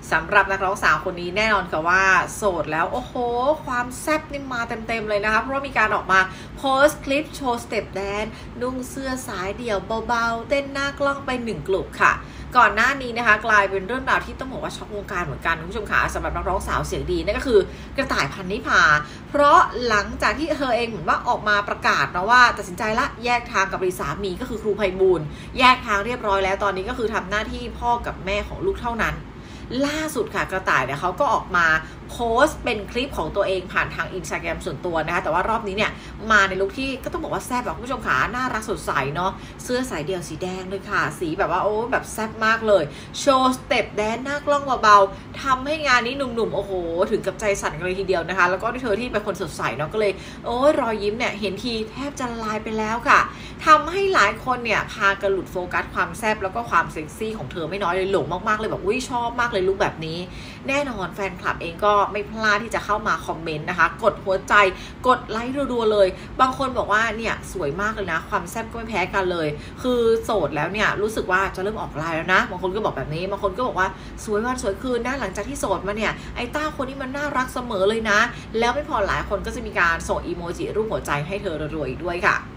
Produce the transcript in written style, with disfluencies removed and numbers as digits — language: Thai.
สำหรับนักร้องสาวคนนี้แน่นอนค่ะว่าโสดแล้วโอ้โหความแซ่บนี่มาเต็มๆเลยนะคะเพราะว่ามีการออกมาโพสต์คลิปโชว์สเต็ปแดนนุ่งเสื้อสายเดี่ยวเบาๆเต้นหน้ากล้องไป1 กลุ่มค่ะก่อนหน้านี้นะคะกลายเป็นเรื่องราวที่ต้องบอกว่าช็อกวงการเหมือนกันคุณผู้ชมค่ะสำหรับนักร้องสาวเสียงดีนั่นก็คือกระต่ายพันนิพาเพราะหลังจากที่เธอเองเหมือนว่าออกมาประกาศนะว่าตัดสินใจละแยกทางกับสามีก็คือครูไพบูลย์แยกทางเรียบร้อยแล้วตอนนี้ก็คือทำหน้าที่พ่อกับแม่ของลูกเท่านั้นล่าสุดค่ะกระต่ายเนี่ยเขาก็ออกมาโพสต์เป็นคลิปของตัวเองผ่านทาง Instagram ส่วนตัวนะคะแต่ว่ารอบนี้เนี่ยมาในลุคที่ก็ต้องบอกว่าแซ่บแบบคุณผู้ชมขาน่ารักสดใสเนาะเสื้อสายเดี่ยวสีแดงเลยค่ะสีแบบว่าโอ้แบบแซ่บมากเลยโชว์สเต็ปแดนหน้ากล้องเบาๆทำให้งานนี้หนุ่มๆโอ้โหถึงกับใจสั่นกันเลยทีเดียวนะคะแล้วก็ด้วยเธอที่เป็นคนสดใสเนาะก็เลยโอ้ยรอยยิ้มเนี่ยเห็นทีแทบจะละลายไปแล้วค่ะทำให้หลายคนเนี่ยพากันหลุดโฟกัสความแซ่บแล้วก็ความเซ็กซี่ของเธอไม่น้อยเลยหลงมากๆเลยแบบอุ้ยชอบมากเลยลุคแบบนี้แน่นอนแฟนคลับเองก็ไม่พลาดที่จะเข้ามาคอมเมนต์นะคะกดหัวใจกดไลค์รัวๆเลยบางคนบอกว่าเนี่ยสวยมากเลยนะความแซ่บก็ไม่แพ้กันเลยคือโสดแล้วเนี่ยรู้สึกว่าจะเริ่มออกไลน์แล้วนะบางคนก็บอกแบบนี้บางคนก็บอกว่าสวยวันสวยคืนนะหลังจากที่โสดมาเนี่ยไอ้ต้าคนนี้มันน่ารักเสมอเลยนะแล้วไม่พอหลายคนก็จะมีการส่งอีโมจิรูปหัวใจให้เธอรัวๆอีกด้วยค่ะ